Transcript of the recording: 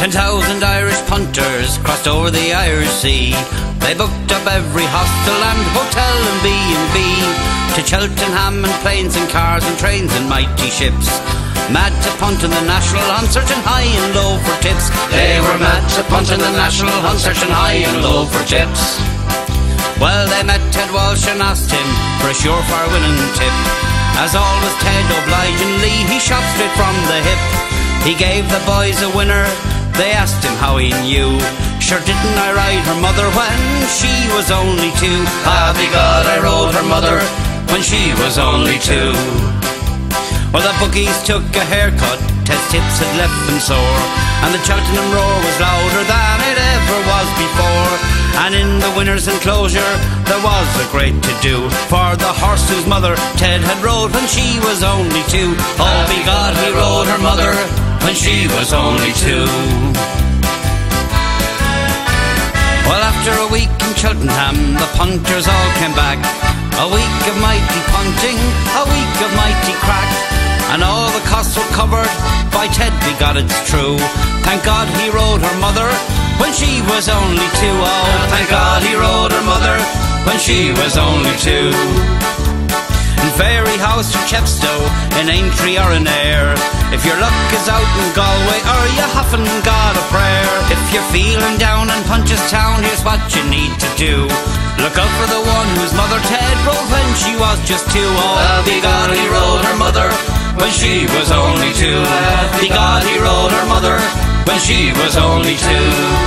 10,000 Irish punters crossed over the Irish Sea. They booked up every hostel and hotel and B&B, to Cheltenham and planes and cars and trains and mighty ships. Mad to punt in the national hunt, searching high and low for tips. They were mad to punt in the national hunt, searching high and low for tips. Well, they met Ted Walsh and asked him for a surefire winning tip. As always, Ted obligingly, he shot straight from the hip. He gave the boys a winner. They asked him how he knew. Sure didn't I ride her mother when she was only 2? Ah, begod, I rode her mother when she was only 2. Well, the bookies took a haircut, Ted's tips had left them sore, and the Cheltenham roar was louder than it ever was before. And in the winner's enclosure there was a great to-do for the horse whose mother Ted had rode when she was only 2. Oh, begod, he rode her mother when she was only 2. Well, after a week in Cheltenham, the punters all came back. A week of mighty punting, a week of mighty crack, and all the costs were covered by Ted, begod, it's true. Thank God he rode her mother when she was only 2. Oh, thank God he rode her mother when she was only 2. In Fairy House or Chepstow, in Aintree or in Ayr, if your luck is out in Galway or you haven't got a prayer, if you're feeling down in Punchestown, here's what you need to do. Look out for the one whose mother Ted rode when she was just 2. Oh, begod, he rode her mother when she was only 2. Begod, he rode her mother when she was only 2.